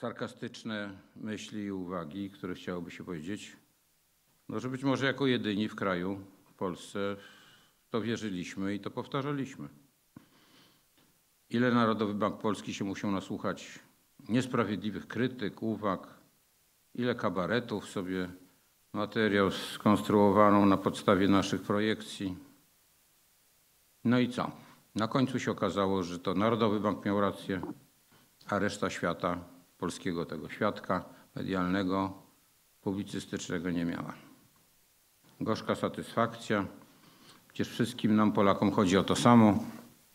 sarkastyczne myśli i uwagi, które chciałoby się powiedzieć, no, że być może jako jedyni w kraju, w Polsce, w to wierzyliśmy i to powtarzaliśmy. Ile Narodowy Bank Polski się musiał nasłuchać niesprawiedliwych krytyk, uwag, ile kabaretów sobie materiał skonstruowano na podstawie naszych projekcji. No i co? Na końcu się okazało, że to Narodowy Bank miał rację, a reszta świata, polskiego tego świadka medialnego, publicystycznego nie miała. Gorzka satysfakcja. Przecież wszystkim nam, Polakom, chodzi o to samo.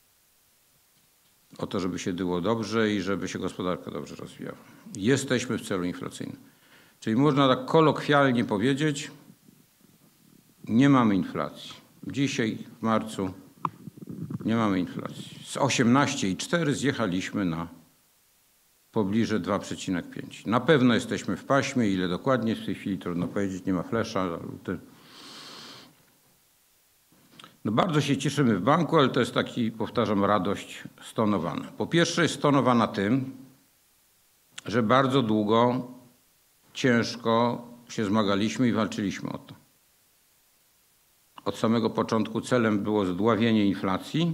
O to, żeby się było dobrze i żeby się gospodarka dobrze rozwijała. Jesteśmy w celu inflacyjnym. Czyli można tak kolokwialnie powiedzieć, nie mamy inflacji. Dzisiaj w marcu nie mamy inflacji. Z 18,4 zjechaliśmy na pobliże 2,5. Na pewno jesteśmy w paśmie. Ile dokładnie w tej chwili trudno powiedzieć, nie ma flesza. No bardzo się cieszymy w banku, ale to jest taki, powtarzam, radość stonowana. Po pierwsze jest stonowana tym, że bardzo długo, ciężko się zmagaliśmy i walczyliśmy o to. Od samego początku celem było zdławienie inflacji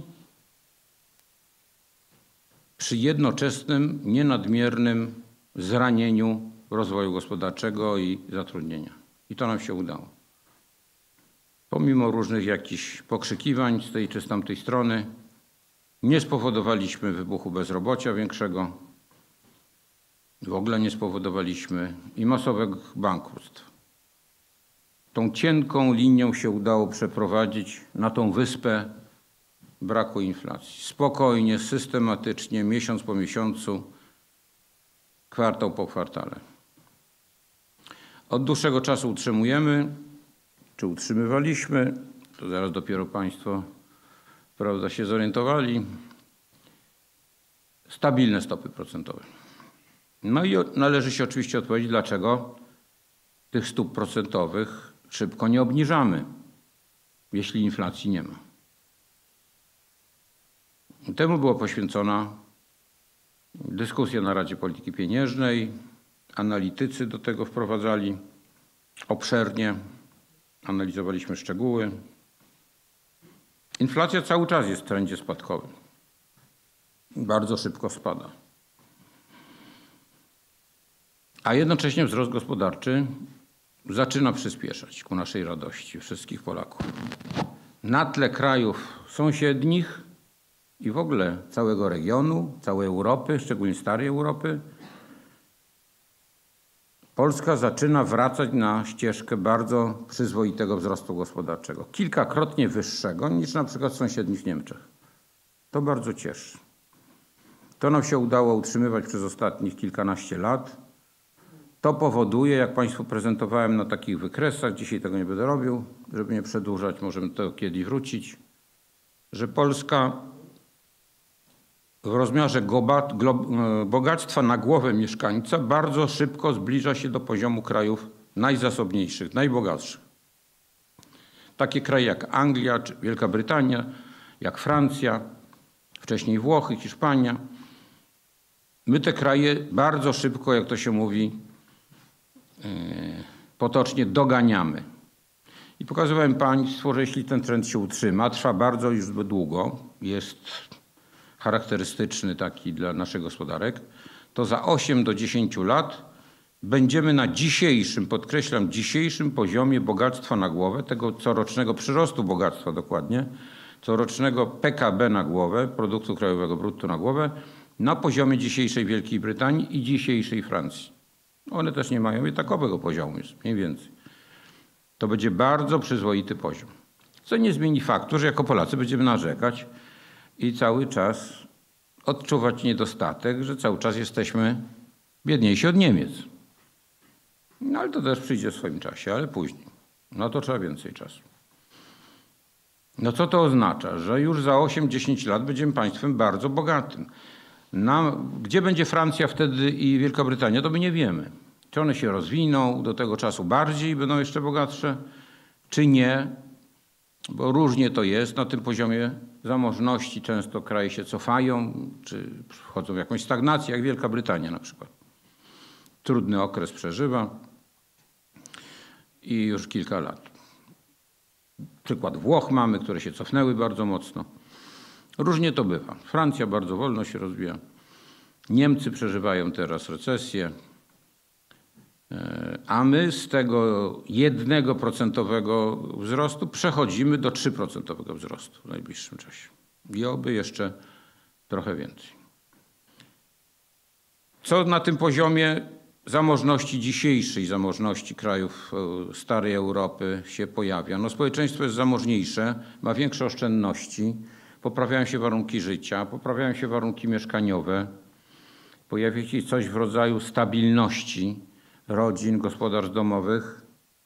przy jednoczesnym, nienadmiernym zranieniu rozwoju gospodarczego i zatrudnienia. I to nam się udało. Pomimo różnych jakichś pokrzykiwań z tej czy z tamtej strony, nie spowodowaliśmy wybuchu bezrobocia większego, w ogóle nie spowodowaliśmy i masowego bankructw. Tą cienką linią się udało przeprowadzić na tą wyspę braku inflacji. Spokojnie, systematycznie, miesiąc po miesiącu, kwartał po kwartale. Od dłuższego czasu utrzymujemy, czy utrzymywaliśmy, to zaraz dopiero Państwo, prawda, się zorientowali, stabilne stopy procentowe. No i należy się oczywiście odpowiedzieć, dlaczego tych stóp procentowych szybko nie obniżamy, jeśli inflacji nie ma. Temu była poświęcona dyskusja na Radzie Polityki Pieniężnej. Analitycy do tego wprowadzali obszernie. Analizowaliśmy szczegóły. Inflacja cały czas jest w trendzie spadkowym. Bardzo szybko spada. A jednocześnie wzrost gospodarczy zaczyna przyspieszać ku naszej radości wszystkich Polaków. Na tle krajów sąsiednich i w ogóle całego regionu, całej Europy, szczególnie starej Europy, Polska zaczyna wracać na ścieżkę bardzo przyzwoitego wzrostu gospodarczego. Kilkakrotnie wyższego niż na przykład w sąsiednich Niemczech. To bardzo cieszy. To nam się udało utrzymywać przez ostatnich kilkanaście lat. To powoduje, jak Państwu prezentowałem na takich wykresach, dzisiaj tego nie będę robił, żeby nie przedłużać, możemy do tego kiedyś wrócić, że Polska w rozmiarze bogactwa na głowę mieszkańca bardzo szybko zbliża się do poziomu krajów najzasobniejszych, najbogatszych. Takie kraje jak Anglia czy Wielka Brytania, jak Francja, wcześniej Włochy, Hiszpania. My te kraje bardzo szybko, jak to się mówi potocznie, doganiamy. I pokazywałem Państwu, że jeśli ten trend się utrzyma, trwa bardzo już długo, jest charakterystyczny taki dla naszych gospodarek, to za 8 do 10 lat będziemy na dzisiejszym, podkreślam, dzisiejszym poziomie bogactwa na głowę, tego corocznego przyrostu bogactwa dokładnie, corocznego PKB na głowę, produktu krajowego brutto na głowę, na poziomie dzisiejszej Wielkiej Brytanii i dzisiejszej Francji. One też nie mają i takowego poziomu, jest mniej więcej. To będzie bardzo przyzwoity poziom. Co nie zmieni faktu, że jako Polacy będziemy narzekać i cały czas odczuwać niedostatek, że cały czas jesteśmy biedniejsi od Niemiec. No ale to też przyjdzie w swoim czasie, ale później. No to trzeba więcej czasu. No co to oznacza? Że już za 8-10 lat będziemy państwem bardzo bogatym. Gdzie będzie Francja wtedy i Wielka Brytania, to my nie wiemy. Czy one się rozwiną do tego czasu bardziej i będą jeszcze bogatsze, czy nie. Bo różnie to jest. Na tym poziomie zamożności często kraje się cofają, czy wchodzą w jakąś stagnację, jak Wielka Brytania na przykład. trudny okres przeżywa i już kilka lat. Przykład Włoch mamy, które się cofnęły bardzo mocno. Różnie to bywa. Francja bardzo wolno się rozwija. Niemcy przeżywają teraz recesję. A my z tego 1% wzrostu przechodzimy do 3% wzrostu w najbliższym czasie. I oby jeszcze trochę więcej. Co na tym poziomie zamożności dzisiejszej, zamożności krajów starej Europy się pojawia? No, społeczeństwo jest zamożniejsze, ma większe oszczędności, poprawiają się warunki życia, poprawiają się warunki mieszkaniowe, pojawia się coś w rodzaju stabilności rodzin, gospodarstw domowych.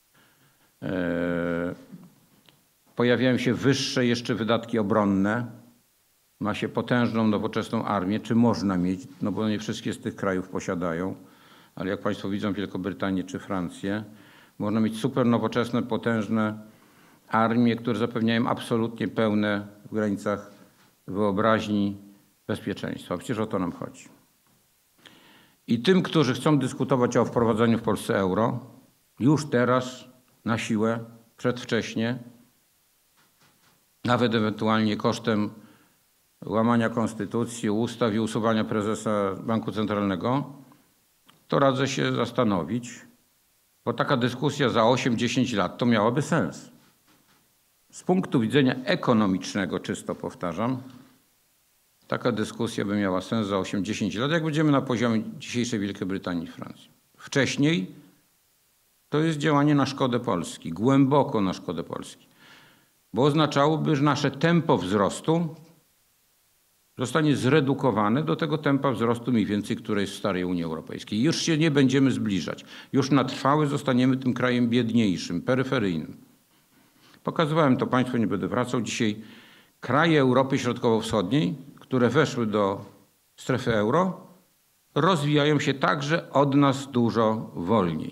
Pojawiają się wyższe jeszcze wydatki obronne. Ma się potężną, nowoczesną armię. Czy można mieć? No bo nie wszystkie z tych krajów posiadają. Ale jak Państwo widzą Wielką czy Francję, można mieć super nowoczesne, potężne armie, które zapewniają absolutnie pełne w granicach wyobraźni bezpieczeństwa. Przecież o to nam chodzi. I tym, którzy chcą dyskutować o wprowadzeniu w Polsce euro, już teraz na siłę, przedwcześnie, nawet ewentualnie kosztem łamania konstytucji, ustaw i usuwania prezesa Banku Centralnego, to radzę się zastanowić, bo taka dyskusja za 8-10 lat to miałaby sens. Z punktu widzenia ekonomicznego, czysto powtarzam, taka dyskusja by miała sens za 8-10 lat, jak będziemy na poziomie dzisiejszej Wielkiej Brytanii i Francji. Wcześniej to jest działanie na szkodę Polski, głęboko na szkodę Polski, bo oznaczałoby, że nasze tempo wzrostu zostanie zredukowane do tego tempa wzrostu mniej więcej, które jest w starej Unii Europejskiej. Już się nie będziemy zbliżać. Już na trwałe zostaniemy tym krajem biedniejszym, peryferyjnym. Pokazywałem to Państwu, nie będę wracał. Dzisiaj kraje Europy Środkowo-Wschodniej, które weszły do strefy euro, rozwijają się także od nas dużo wolniej.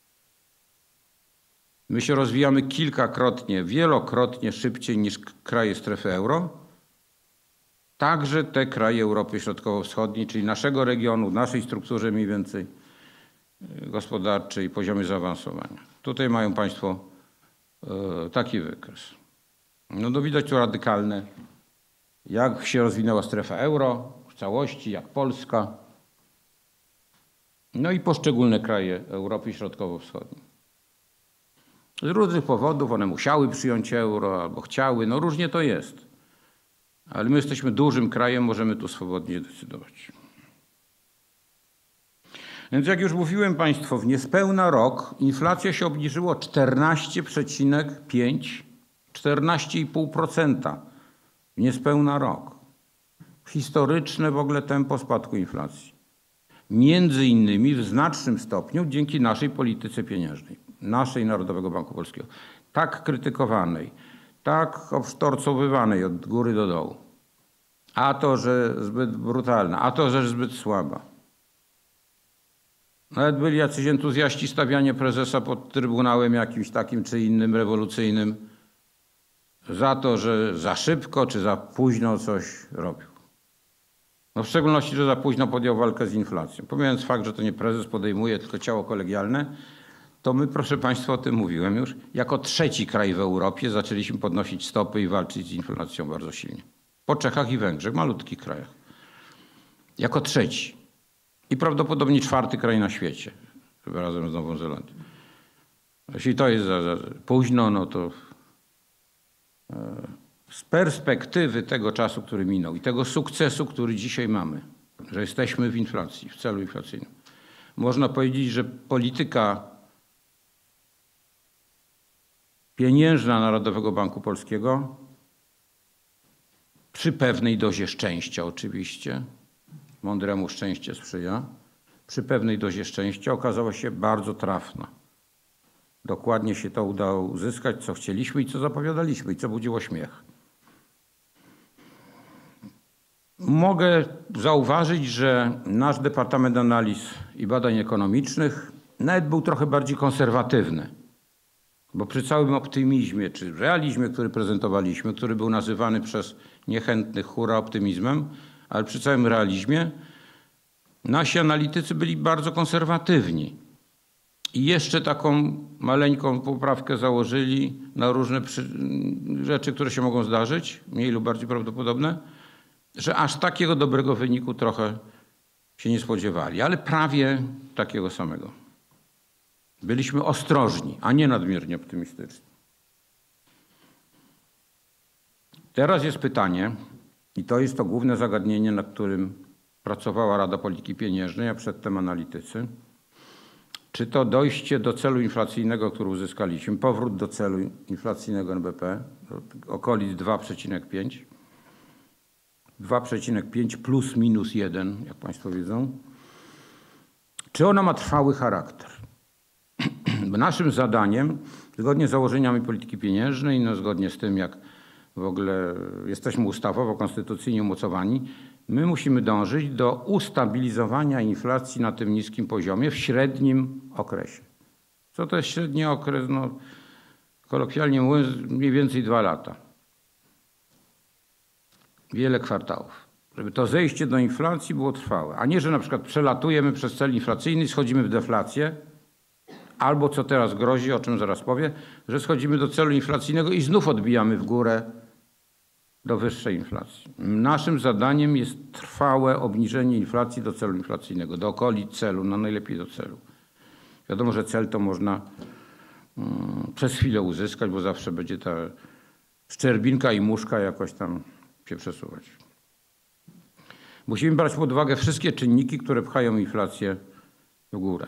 My się rozwijamy kilkakrotnie, wielokrotnie szybciej niż kraje strefy euro. Także te kraje Europy Środkowo-Wschodniej, czyli naszego regionu, w naszej strukturze mniej więcej gospodarczej, poziomie zaawansowania. Tutaj mają Państwo taki wykres. No widać tu radykalne, jak się rozwinęła strefa euro w całości, jak Polska. No i poszczególne kraje Europy Środkowo-Wschodniej. Z różnych powodów one musiały przyjąć euro albo chciały, no różnie to jest. Ale my jesteśmy dużym krajem, możemy tu swobodnie decydować. Więc jak już mówiłem Państwu, w niespełna rok inflacja się obniżyła 14,5%, 14,5% w niespełna rok. Historyczne w ogóle tempo spadku inflacji. Między innymi w znacznym stopniu dzięki naszej polityce pieniężnej, naszej Narodowego Banku Polskiego, tak krytykowanej, tak obsztorcowywanej od góry do dołu. A to, że zbyt brutalna, a to, że zbyt słaba. Nawet byli jacyś entuzjaści stawiania prezesa pod trybunałem jakimś takim czy innym rewolucyjnym za to, że za szybko czy za późno coś robił. No w szczególności, że za późno podjął walkę z inflacją. Pomijając fakt, że to nie prezes podejmuje, tylko ciało kolegialne, to my, proszę Państwa, o tym mówiłem już, jako trzeci kraj w Europie zaczęliśmy podnosić stopy i walczyć z inflacją bardzo silnie. Po Czechach i Węgrzech, malutkich krajach. Jako trzeci. I prawdopodobnie czwarty kraj na świecie, razem z Nową Zelandią. Jeśli to jest za późno, no to z perspektywy tego czasu, który minął i tego sukcesu, który dzisiaj mamy, że jesteśmy w inflacji, w celu inflacyjnym, można powiedzieć, że polityka pieniężna Narodowego Banku Polskiego przy pewnej dozie szczęścia oczywiście, mądremu szczęście sprzyja, przy pewnej dozie szczęścia okazała się bardzo trafna. Dokładnie się to udało uzyskać, co chcieliśmy i co zapowiadaliśmy i co budziło śmiech. Mogę zauważyć, że nasz Departament Analiz i Badań Ekonomicznych nawet był trochę bardziej konserwatywny. Bo przy całym optymizmie czy realizmie, który prezentowaliśmy, który był nazywany przez niechętnych hura optymizmem, ale przy całym realizmie, Nasi analitycy byli bardzo konserwatywni i jeszcze taką maleńką poprawkę założyli na różne rzeczy, które się mogą zdarzyć, mniej lub bardziej prawdopodobne, że aż takiego dobrego wyniku trochę się nie spodziewali, ale prawie takiego samego. Byliśmy ostrożni, a nie nadmiernie optymistyczni. Teraz jest pytanie, i to jest to główne zagadnienie, nad którym pracowała Rada Polityki Pieniężnej, a przedtem analitycy. Czy to dojście do celu inflacyjnego, który uzyskaliśmy, powrót do celu inflacyjnego NBP, okolic 2,5, 2,5 plus minus 1, jak Państwo wiedzą, czy ona ma trwały charakter? Naszym zadaniem, zgodnie z założeniami polityki pieniężnej, no zgodnie z tym, jak w ogóle jesteśmy ustawowo, konstytucyjnie umocowani, my musimy dążyć do ustabilizowania inflacji na tym niskim poziomie w średnim okresie. Co to jest średni okres? No, kolokwialnie mówiąc, mniej więcej 2 lata. Wiele kwartałów. Żeby to zejście do inflacji było trwałe, a nie, że na przykład przelatujemy przez cel inflacyjny i schodzimy w deflację, albo co teraz grozi, o czym zaraz powiem, że schodzimy do celu inflacyjnego i znów odbijamy w górę do wyższej inflacji. Naszym zadaniem jest trwałe obniżenie inflacji do celu inflacyjnego, do okolic celu, no najlepiej do celu. Wiadomo, że cel to można przez chwilę uzyskać, bo zawsze będzie ta szczerbinka i muszka jakoś tam się przesuwać. Musimy brać pod uwagę wszystkie czynniki, które pchają inflację w górę.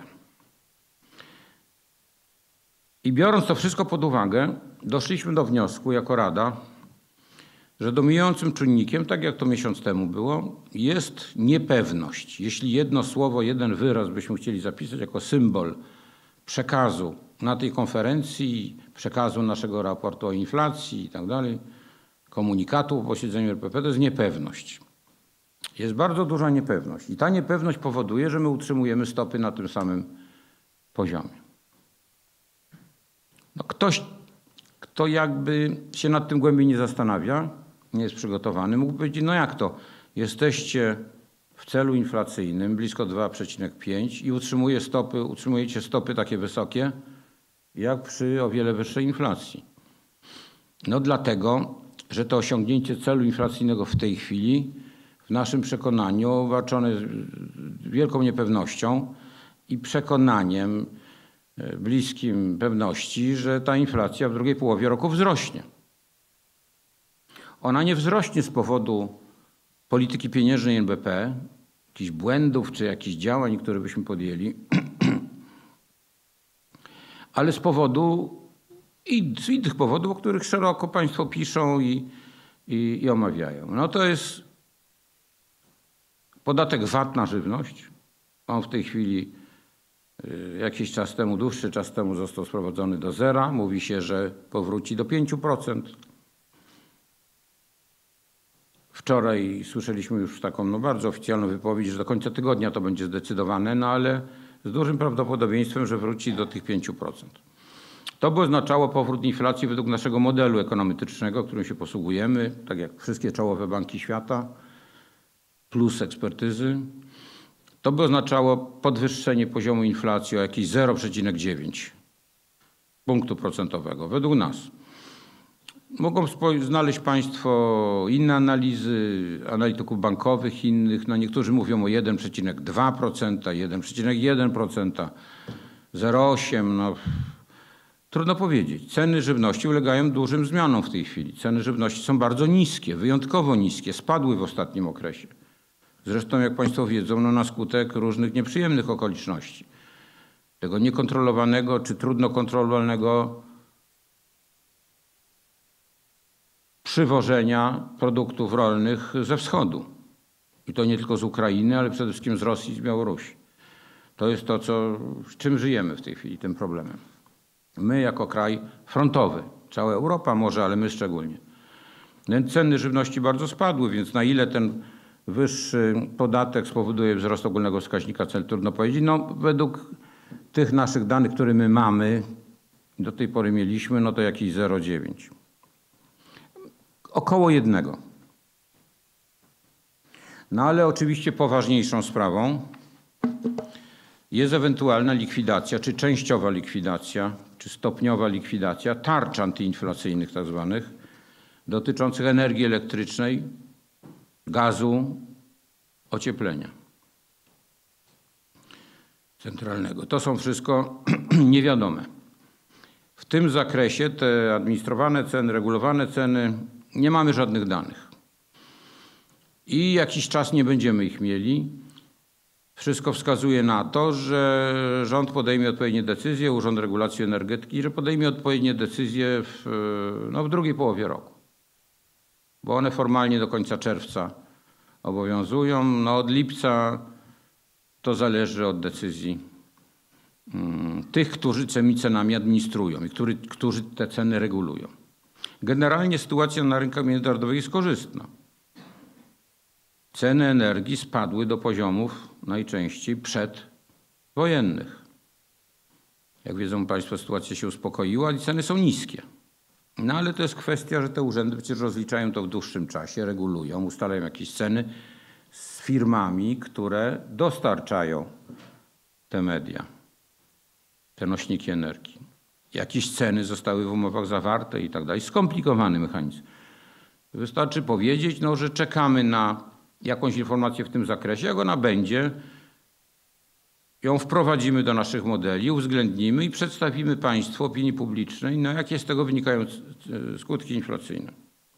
I biorąc to wszystko pod uwagę, doszliśmy do wniosku jako Rada, że dominującym czynnikiem, tak jak to miesiąc temu było, jest niepewność. Jeśli jedno słowo, jeden wyraz byśmy chcieli zapisać jako symbol przekazu na tej konferencji, przekazu naszego raportu o inflacji i tak dalej, komunikatu po posiedzeniu RPP, to jest niepewność. Jest bardzo duża niepewność i ta niepewność powoduje, że my utrzymujemy stopy na tym samym poziomie. No ktoś, kto jakby się nad tym głębiej nie zastanawia, nie jest przygotowany, mógł powiedzieć, no jak to, jesteście w celu inflacyjnym blisko 2,5 i utrzymujecie stopy takie wysokie, jak przy o wiele wyższej inflacji. No dlatego, że to osiągnięcie celu inflacyjnego w tej chwili w naszym przekonaniu obarczone jest wielką niepewnością i przekonaniem bliskim pewności, że ta inflacja w drugiej połowie roku wzrośnie. Ona nie wzrośnie z powodu polityki pieniężnej NBP, jakichś błędów czy jakichś działań, które byśmy podjęli, ale z powodu i z innych powodów, o których szeroko Państwo piszą i omawiają. No to jest podatek VAT na żywność. On w tej chwili jakiś czas temu, dłuższy czas temu został sprowadzony do zera. Mówi się, że powróci do 5%. Wczoraj słyszeliśmy już taką bardzo oficjalną wypowiedź, że do końca tygodnia to będzie zdecydowane, no ale z dużym prawdopodobieństwem, że wróci do tych 5%. To by oznaczało powrót inflacji według naszego modelu ekonometrycznego, którym się posługujemy, tak jak wszystkie czołowe banki świata, plus ekspertyzy. To by oznaczało podwyższenie poziomu inflacji o jakieś 0,9 punktu procentowego według nas. Mogą znaleźć Państwo inne analizy analityków bankowych, innych. No niektórzy mówią o 1,2%, 1,1%, 0,8%. No, trudno powiedzieć. Ceny żywności ulegają dużym zmianom w tej chwili. Ceny żywności są bardzo niskie, wyjątkowo niskie, spadły w ostatnim okresie. Zresztą, jak Państwo wiedzą, no na skutek różnych nieprzyjemnych okoliczności. Tego niekontrolowanego czy trudno kontrolowalnego przywożenia produktów rolnych ze wschodu. I to nie tylko z Ukrainy, ale przede wszystkim z Rosji i z Białorusi. To jest to, z czym żyjemy w tej chwili, tym problemem. My jako kraj frontowy, cała Europa może, ale my szczególnie. Ceny żywności bardzo spadły, więc na ile ten wyższy podatek spowoduje wzrost ogólnego wskaźnika cen, trudno powiedzieć. No, według tych naszych danych, które my mamy, do tej pory mieliśmy, no to jakieś 0,9. Około 1. No ale oczywiście poważniejszą sprawą Jest ewentualna likwidacja, czy częściowa likwidacja, czy stopniowa likwidacja tarcz antyinflacyjnych tak zwanych, dotyczących energii elektrycznej, gazu, ocieplenia centralnego. To są wszystko niewiadome. W tym zakresie te administrowane ceny, regulowane ceny, nie mamy żadnych danych. I jakiś czas nie będziemy ich mieli. Wszystko wskazuje na to, że rząd podejmie odpowiednie decyzje, Urząd Regulacji Energetyki, że podejmie odpowiednie decyzje w drugiej połowie roku. Bo one formalnie do końca czerwca obowiązują. No od lipca to zależy od decyzji tych, którzy tymi cenami administrują i którzy te ceny regulują. Generalnie sytuacja na rynkach międzynarodowych jest korzystna. Ceny energii spadły do poziomów najczęściej przedwojennych. Jak wiedzą Państwo, sytuacja się uspokoiła i ceny są niskie. No ale to jest kwestia, że te urzędy przecież rozliczają to w dłuższym czasie, regulują, ustalają jakieś ceny z firmami, które dostarczają te media, te nośniki energii. Jakieś ceny zostały w umowach zawarte i tak dalej. Skomplikowany mechanizm. Wystarczy powiedzieć, że czekamy na jakąś informację w tym zakresie. Jak ona będzie, ją wprowadzimy do naszych modeli, uwzględnimy i przedstawimy Państwu, opinii publicznej, jakie z tego wynikają skutki inflacyjne.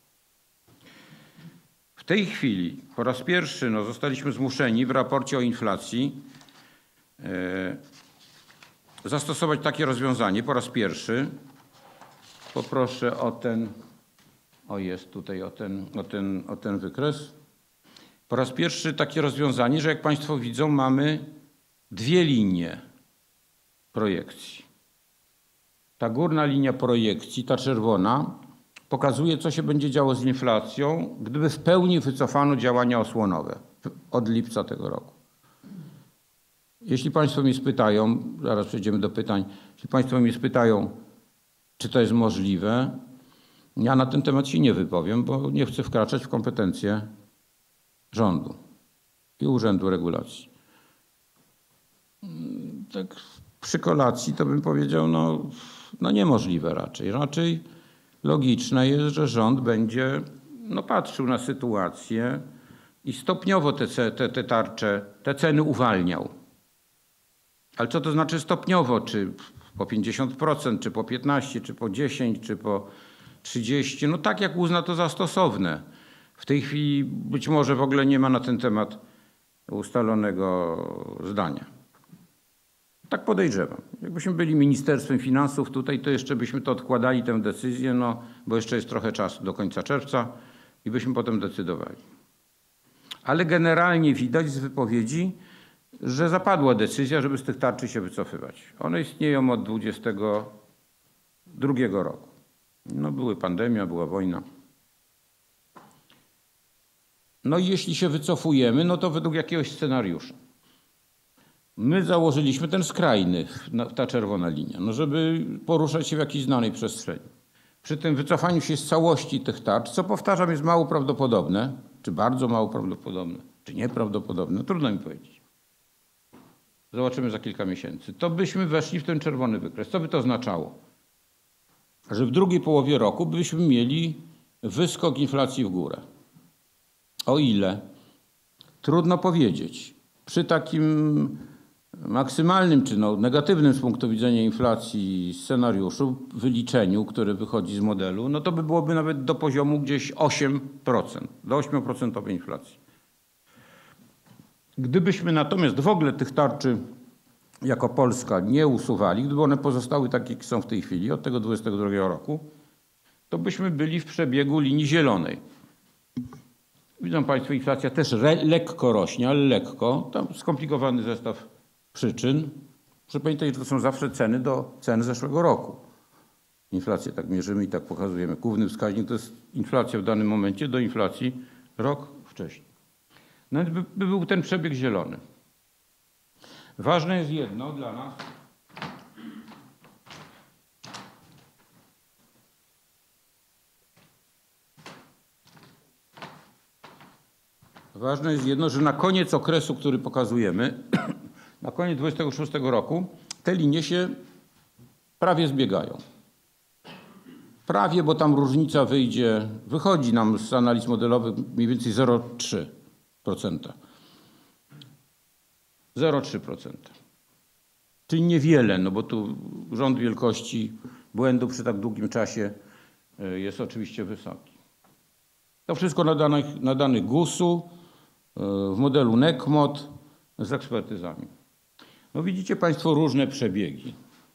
W tej chwili po raz pierwszy zostaliśmy zmuszeni w raporcie o inflacji zastosować takie rozwiązanie. Po raz pierwszy poproszę o ten wykres. Po raz pierwszy takie rozwiązanie, że jak Państwo widzą, mamy dwie linie projekcji. Ta górna linia projekcji, ta czerwona, pokazuje, co się będzie działo z inflacją, gdyby w pełni wycofano działania osłonowe od lipca tego roku. Jeśli Państwo mnie spytają, zaraz przejdziemy do pytań, jeśli Państwo mnie spytają, czy to jest możliwe, ja na ten temat się nie wypowiem, bo nie chcę wkraczać w kompetencje rządu i Urzędu Regulacji. Tak przy kolacji to bym powiedział, niemożliwe raczej. Raczej logiczne jest, że rząd będzie patrzył na sytuację i stopniowo te tarcze, te ceny uwalniał. Ale co to znaczy stopniowo? Czy po 50%, czy po 15%, czy po 10%, czy po 30%? Tak jak uzna to za stosowne. W tej chwili być może w ogóle nie ma na ten temat ustalonego zdania. Tak podejrzewam. Jakbyśmy byli Ministerstwem Finansów tutaj, to jeszcze byśmy to odkładali, tę decyzję, bo jeszcze jest trochę czasu do końca czerwca i byśmy potem decydowali. Ale generalnie widać z wypowiedzi, że zapadła decyzja, żeby z tych tarczy się wycofywać. One istnieją od 2022 roku. Były pandemia, była wojna. I jeśli się wycofujemy, to według jakiegoś scenariusza. My założyliśmy ten skrajny, ta czerwona linia, żeby poruszać się w jakiejś znanej przestrzeni. Przy tym wycofaniu się z całości tych tarcz, co powtarzam jest mało prawdopodobne, czy bardzo mało prawdopodobne, czy nieprawdopodobne, trudno mi powiedzieć. Zobaczymy za kilka miesięcy. To byśmy weszli w ten czerwony wykres. Co by to oznaczało? Że w drugiej połowie roku byśmy mieli wyskok inflacji w górę. O ile? Trudno powiedzieć. Przy takim maksymalnym czy negatywnym z punktu widzenia inflacji scenariuszu, wyliczeniu, które wychodzi z modelu, to by byłoby nawet do poziomu gdzieś 8%, do 8% inflacji. Gdybyśmy natomiast w ogóle tych tarczy jako Polska nie usuwali, gdyby one pozostały takie, jak są w tej chwili, od tego 2022 roku, to byśmy byli w przebiegu linii zielonej. Widzą Państwo, inflacja też lekko rośnie, ale lekko. Tam skomplikowany zestaw przyczyn. Proszę pamiętać, że to są zawsze ceny do cen zeszłego roku. Inflację tak mierzymy i tak pokazujemy. Główny wskaźnik to jest inflacja w danym momencie do inflacji rok wcześniej. Więc by był ten przebieg zielony. Ważne jest jedno dla nas. Ważne jest jedno, że na koniec okresu, który pokazujemy, na koniec 2026 roku te linie się prawie zbiegają. Prawie, bo tam różnica wychodzi nam z analiz modelowych mniej więcej 0,3%. 0,3%. Czyli niewiele, no bo tu rząd wielkości błędu przy tak długim czasie jest oczywiście wysoki. To wszystko na danych GUS-u, w modelu NECMOD z ekspertyzami. No widzicie Państwo różne przebiegi.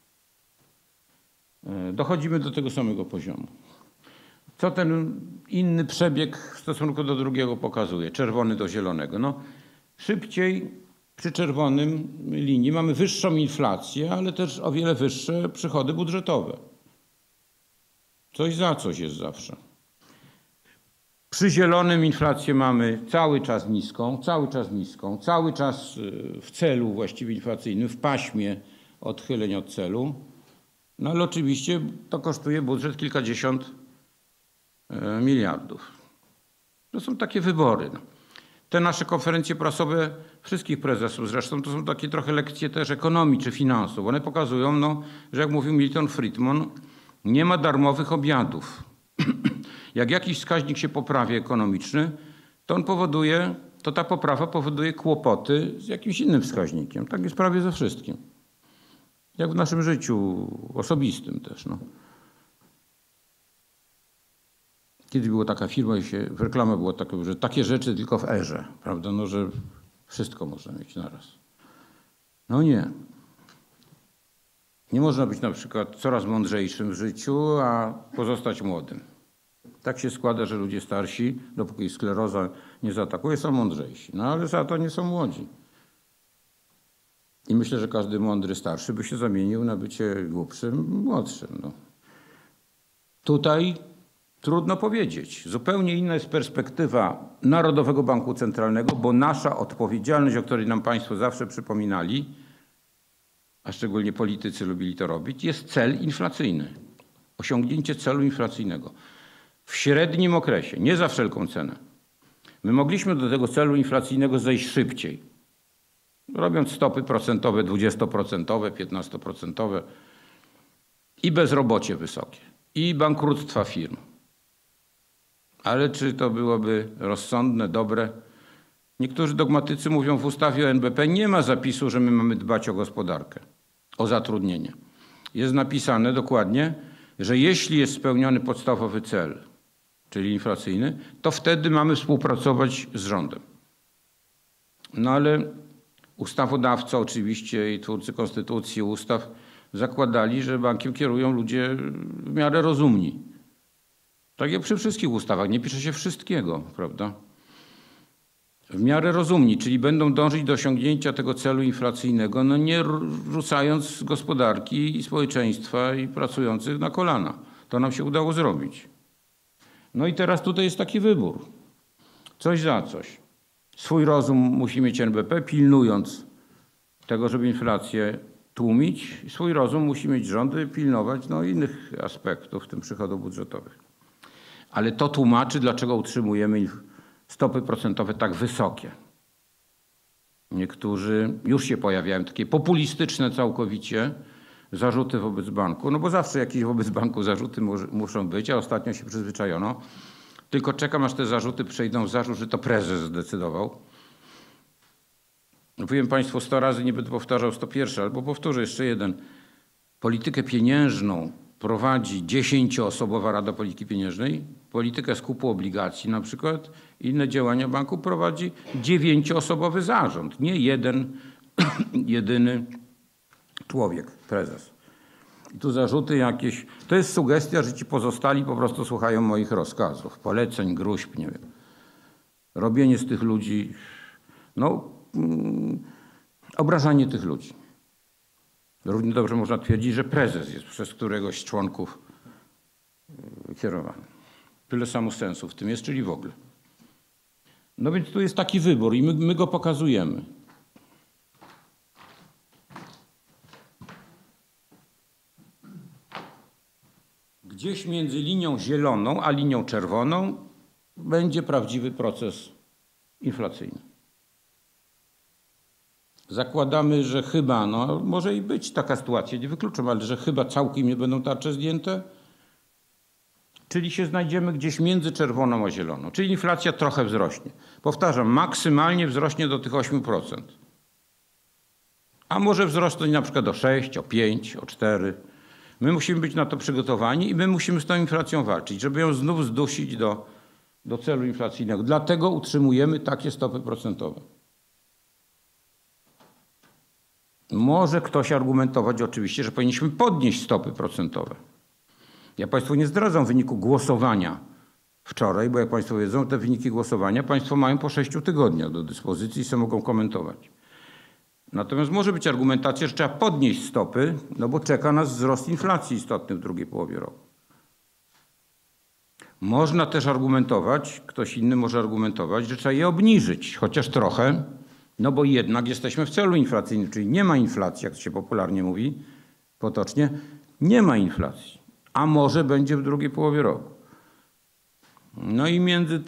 Dochodzimy do tego samego poziomu. Co ten inny przebieg w stosunku do drugiego pokazuje? Czerwony do zielonego. No, szybciej przy czerwonym linii mamy wyższą inflację, ale też o wiele wyższe przychody budżetowe. Coś za coś jest zawsze. Przy zielonym inflację mamy cały czas niską, cały czas w celu właściwie inflacyjnym, w paśmie odchyleń od celu. No ale oczywiście to kosztuje budżet kilkadziesiąt miliardów. To są takie wybory. Te nasze konferencje prasowe wszystkich prezesów zresztą to są takie trochę lekcje też ekonomii czy finansów. One pokazują, no, że jak mówił Milton Friedman, nie ma darmowych obiadów. Jak jakiś wskaźnik się poprawia ekonomiczny, to ta poprawa powoduje kłopoty z jakimś innym wskaźnikiem. Tak jest prawie ze wszystkim. Jak w naszym życiu osobistym też. No. Kiedyś była taka firma, w reklamie było takie, że takie rzeczy tylko w erze, prawda? No, że wszystko można mieć naraz. No nie. Nie można być na przykład coraz mądrzejszym w życiu, a pozostać młodym. Tak się składa, że ludzie starsi, dopóki skleroza nie zaatakuje, są mądrzejsi. No ale za to nie są młodzi. I myślę, że każdy mądry starszy by się zamienił na bycie głupszym, młodszym. No. Tutaj trudno powiedzieć. Zupełnie inna jest perspektywa Narodowego Banku Centralnego, bo nasza odpowiedzialność, o której nam Państwo zawsze przypominali, a szczególnie politycy lubili to robić, jest cel inflacyjny. Osiągnięcie celu inflacyjnego. W średnim okresie, nie za wszelką cenę. My mogliśmy do tego celu inflacyjnego zejść szybciej. Robiąc stopy procentowe 20%, 15% i bezrobocie wysokie, i bankructwa firm. Ale czy to byłoby rozsądne, dobre? Niektórzy dogmatycy mówią, w ustawie o NBP nie ma zapisu, że my mamy dbać o gospodarkę, o zatrudnienie. Jest napisane dokładnie, że jeśli jest spełniony podstawowy cel, czyli inflacyjny, to wtedy mamy współpracować z rządem. No ale ustawodawca oczywiście i twórcy konstytucji, ustaw zakładali, że bankiem kierują ludzie w miarę rozumni. Tak jak przy wszystkich ustawach, nie pisze się wszystkiego, prawda? W miarę rozumni, czyli będą dążyć do osiągnięcia tego celu inflacyjnego, no nie rzucając gospodarki i społeczeństwa i pracujących na kolana. To nam się udało zrobić. No i teraz tutaj jest taki wybór. Coś za coś. Swój rozum musi mieć NBP, pilnując tego, żeby inflację tłumić. Swój rozum musi mieć rządy, pilnować innych aspektów, w tym przychodów budżetowych. Ale to tłumaczy, dlaczego utrzymujemy stopy procentowe tak wysokie. Niektórzy już się pojawiają takie populistyczne całkowicie zarzuty wobec banku, no bo zawsze jakieś wobec banku zarzuty muszą być, a ostatnio się przyzwyczajono. Tylko czekam, aż te zarzuty przejdą w zarzut, że to prezes zdecydował. Powiem Państwu 100 razy, nie będę powtarzał 101, albo powtórzę jeszcze jeden. Politykę pieniężną prowadzi 10-osobowa Rada Polityki Pieniężnej, politykę skupu obligacji na przykład, inne działania banku prowadzi 9-osobowy zarząd, nie jeden, jedyny człowiek, prezes. I tu zarzuty jakieś, to jest sugestia, że ci pozostali po prostu słuchają moich rozkazów, poleceń, gróźb, nie wiem. Robienie z tych ludzi, obrażanie tych ludzi. Równie dobrze można twierdzić, że prezes jest przez któregoś z członków kierowany. Tyle samo sensu w tym jest, czyli w ogóle. No więc tu jest taki wybór i my go pokazujemy. Gdzieś między linią zieloną a linią czerwoną będzie prawdziwy proces inflacyjny. zakładamy, że chyba, no może i być taka sytuacja, nie wykluczam, ale że chyba całkiem nie będą tarcze zdjęte, czyli się znajdziemy gdzieś między czerwoną a zieloną, czyli inflacja trochę wzrośnie. Powtarzam, maksymalnie wzrośnie do tych 8%. A może wzrosnąć na przykład o 6, o 5, o 4. My musimy być na to przygotowani i my musimy z tą inflacją walczyć, żeby ją znów zdusić do celu inflacyjnego. Dlatego utrzymujemy takie stopy procentowe. Może ktoś argumentować oczywiście, że powinniśmy podnieść stopy procentowe. Ja Państwu nie zdradzam wyniku głosowania wczoraj, bo jak Państwo wiedzą, te wyniki głosowania Państwo mają po 6 tygodniach do dyspozycji i sobie mogą komentować. Natomiast może być argumentacja, że trzeba podnieść stopy, no bo czeka nas wzrost inflacji istotny w drugiej połowie roku. Można też argumentować, ktoś inny może argumentować, że trzeba je obniżyć, chociaż trochę, no bo jednak jesteśmy w celu inflacyjnym, czyli nie ma inflacji, jak się popularnie mówi, potocznie, nie ma inflacji, a może będzie w drugiej połowie roku. No i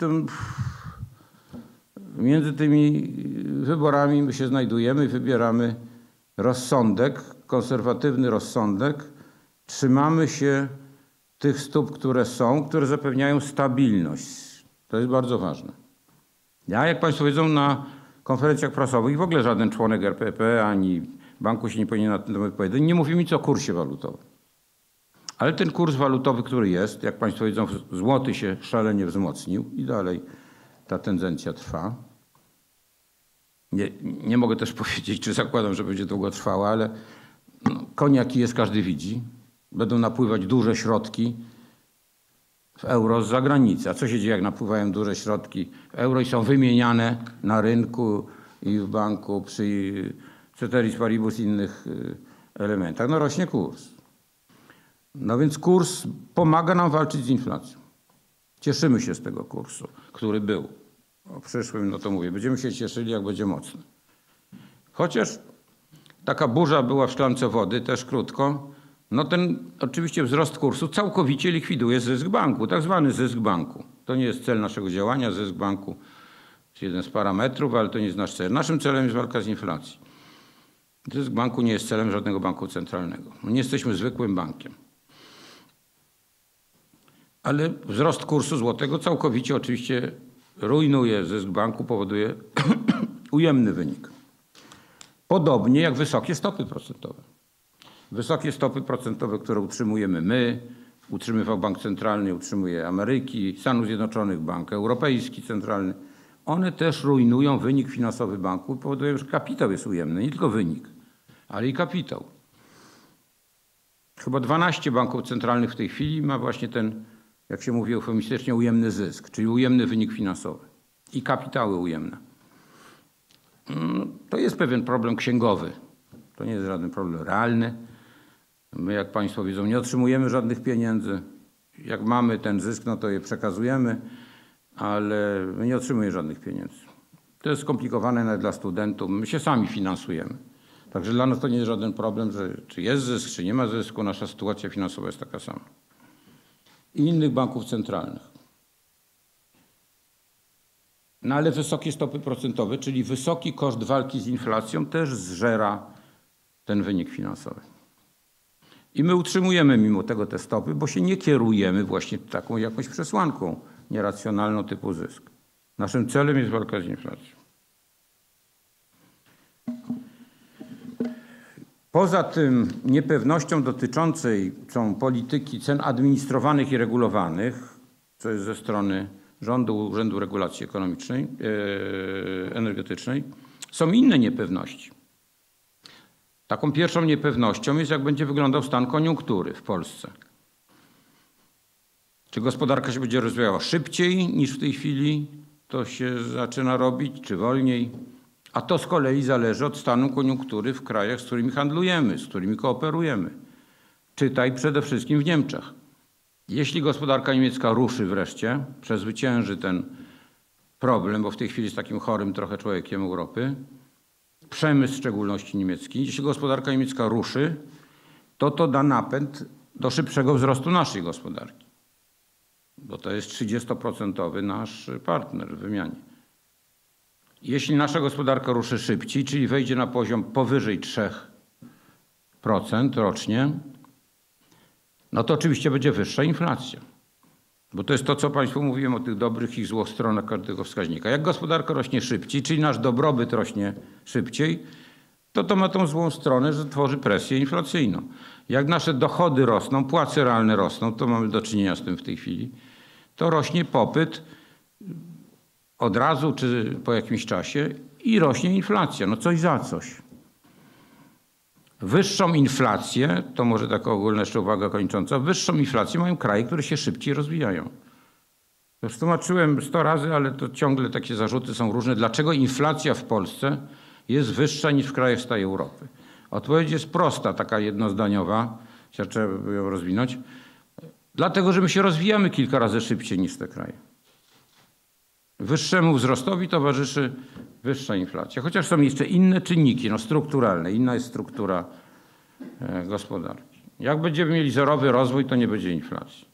między tymi wyborami my się znajdujemy i wybieramy rozsądek, konserwatywny rozsądek. Trzymamy się tych stóp, które zapewniają stabilność. To jest bardzo ważne. Ja, jak Państwo wiedzą, na konferencjach prasowych w ogóle żaden członek RPP ani banku się nie powinien na ten temat wypowiadać. Nie mówi nic o kursie walutowym. Ale ten kurs walutowy, który jest, jak Państwo wiedzą, złoty się szalenie wzmocnił i dalej ta tendencja trwa. Nie mogę też powiedzieć, czy zakładam, że będzie długo trwała, ale koń jaki jest, każdy widzi. Będą napływać duże środki w euro z zagranicy. A co się dzieje, jak napływają duże środki w euro i są wymieniane na rynku i w banku przy ceteris paribus innych elementach? No rośnie kurs. No więc kurs pomaga nam walczyć z inflacją. Cieszymy się z tego kursu, który był. O przyszłym, no to mówię, będziemy się cieszyli, jak będzie mocny. Chociaż taka burza była w szklance wody, też krótko, no ten oczywiście wzrost kursu całkowicie likwiduje zysk banku, tak zwany zysk banku. To nie jest cel naszego działania, zysk banku jest jeden z parametrów, ale to nie jest nasz cel. Naszym celem jest walka z inflacją. Zysk banku nie jest celem żadnego banku centralnego. Nie jesteśmy zwykłym bankiem. Ale wzrost kursu złotego całkowicie oczywiście rujnuje zysk banku, powoduje ujemny wynik. Podobnie jak wysokie stopy procentowe. Wysokie stopy procentowe, które utrzymujemy my, utrzymywał Bank Centralny, utrzymuje Ameryki, Stanów Zjednoczonych, Bank Europejski Centralny. One też rujnują wynik finansowy banku i powodują, że kapitał jest ujemny, nie tylko wynik, ale i kapitał. Chyba 12 banków centralnych w tej chwili ma właśnie ten, jak się mówi eufemistycznie, ujemny zysk, czyli ujemny wynik finansowy i kapitały ujemne. To jest pewien problem księgowy. To nie jest żaden problem realny. My, jak Państwo widzą, nie otrzymujemy żadnych pieniędzy. Jak mamy ten zysk, no to je przekazujemy, ale my nie otrzymujemy żadnych pieniędzy. To jest skomplikowane nawet dla studentów. My się sami finansujemy. Także dla nas to nie jest żaden problem, że czy jest zysk, czy nie ma zysku. Nasza sytuacja finansowa jest taka sama. I innych banków centralnych. No ale wysokie stopy procentowe, czyli wysoki koszt walki z inflacją też zżera ten wynik finansowy. I my utrzymujemy mimo tego te stopy, bo się nie kierujemy właśnie taką jakąś przesłanką nieracjonalną typu zysk. Naszym celem jest walka z inflacją. Poza tym niepewnością dotyczącą polityki cen administrowanych i regulowanych, co jest ze strony rządu, Urzędu Regulacji Ekonomicznej, Energetycznej, są inne niepewności. Taką pierwszą niepewnością jest, jak będzie wyglądał stan koniunktury w Polsce. Czy gospodarka się będzie rozwijała szybciej niż w tej chwili to się zaczyna robić, czy wolniej? A to z kolei zależy od stanu koniunktury w krajach, z którymi handlujemy, z którymi kooperujemy. Czytaj przede wszystkim w Niemczech. Jeśli gospodarka niemiecka ruszy wreszcie, przezwycięży ten problem, bo w tej chwili jest takim chorym trochę człowiekiem Europy, przemysł w szczególności niemiecki, jeśli gospodarka niemiecka ruszy, to da napęd do szybszego wzrostu naszej gospodarki. Bo to jest 30% nasz partner w wymianie. Jeśli nasza gospodarka ruszy szybciej, czyli wejdzie na poziom powyżej 3% rocznie, no to oczywiście będzie wyższa inflacja. Bo to jest to, co Państwu mówiłem o tych dobrych i złych stronach każdego wskaźnika. Jak gospodarka rośnie szybciej, czyli nasz dobrobyt rośnie szybciej, to ma tą złą stronę, że tworzy presję inflacyjną. Jak nasze dochody rosną, płace realne rosną, to mamy do czynienia z tym w tej chwili, to rośnie popyt od razu czy po jakimś czasie i rośnie inflacja. No coś za coś. Wyższą inflację, to może taka ogólna jeszcze uwaga kończąca, wyższą inflację mają kraje, które się szybciej rozwijają. To już tłumaczyłem 100 razy, ale to ciągle takie zarzuty są różne. Dlaczego inflacja w Polsce jest wyższa niż w krajach z tej Europy? Odpowiedź jest prosta, taka jednozdaniowa, trzeba by ją rozwinąć. Dlatego, że my się rozwijamy kilka razy szybciej niż te kraje. Wyższemu wzrostowi towarzyszy wyższa inflacja. Chociaż są jeszcze inne czynniki, no strukturalne. Inna jest struktura gospodarki. Jak będziemy mieli zerowy rozwój, to nie będzie inflacji.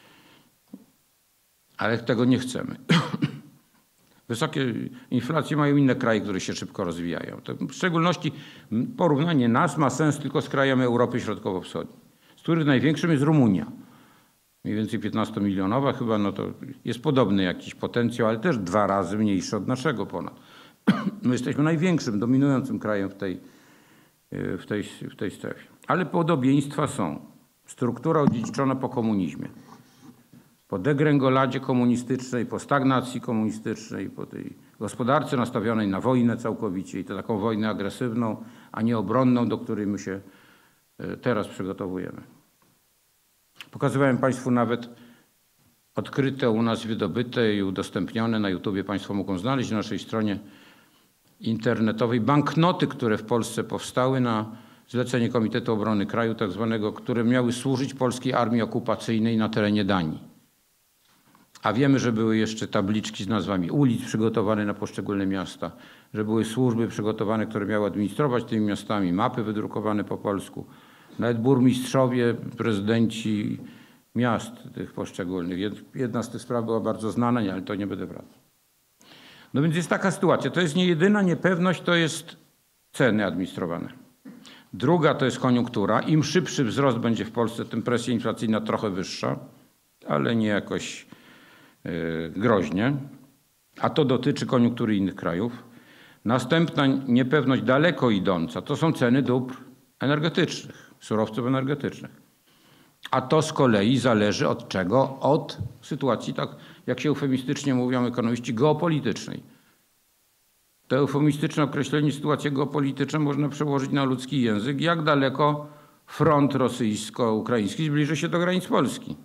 Ale tego nie chcemy. Wysokie inflacje mają inne kraje, które się szybko rozwijają. To w szczególności porównanie nas ma sens tylko z krajami Europy Środkowo-Wschodniej, z których największym jest Rumunia. Mniej więcej 15-milionowa chyba, no to jest podobny jakiś potencjał, ale też 2 razy mniejszy od naszego ponad. My jesteśmy największym, dominującym krajem w tej strefie. Ale podobieństwa są. Struktura odziedziczona po komunizmie, po degrengoladzie komunistycznej, po stagnacji komunistycznej, po tej gospodarce nastawionej na wojnę całkowicie i to taką wojnę agresywną, a nie obronną, do której my się teraz przygotowujemy. Pokazywałem Państwu nawet odkryte u nas, wydobyte i udostępnione na YouTubie. Państwo mogą znaleźć na naszej stronie internetowej banknoty, które w Polsce powstały na zlecenie Komitetu Obrony Kraju, tak zwanego, które miały służyć polskiej armii okupacyjnej na terenie Danii. A wiemy, że były jeszcze tabliczki z nazwami ulic przygotowane na poszczególne miasta, że były służby przygotowane, które miały administrować tymi miastami, mapy wydrukowane po polsku. Nawet burmistrzowie, prezydenci miast tych poszczególnych. Jedna z tych spraw była bardzo znana, ale to nie będę wracał. No więc jest taka sytuacja. To jest nie jedyna niepewność, to jest ceny administrowane. Druga to jest koniunktura. Im szybszy wzrost będzie w Polsce, tym presja inflacyjna trochę wyższa, ale nie jakoś groźnie. A to dotyczy koniunktury innych krajów. Następna niepewność daleko idąca to są ceny dóbr energetycznych, surowców energetycznych. A to z kolei zależy od czego? Od sytuacji, tak jak się eufemistycznie mówią ekonomiści, geopolitycznej. To eufemistyczne określenie sytuacji geopolitycznej można przełożyć na ludzki język. Jak daleko front rosyjsko-ukraiński zbliży się do granic Polski?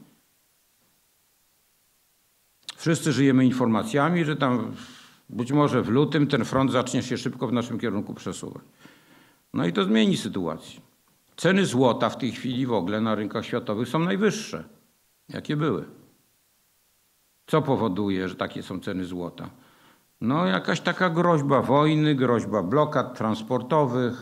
Wszyscy żyjemy informacjami, że tam być może w lutym ten front zacznie się szybko w naszym kierunku przesuwać. No i to zmieni sytuację. Ceny złota w tej chwili w ogóle na rynkach światowych są najwyższe, jakie były. Co powoduje, że takie są ceny złota? No jakaś taka groźba wojny, groźba blokad transportowych,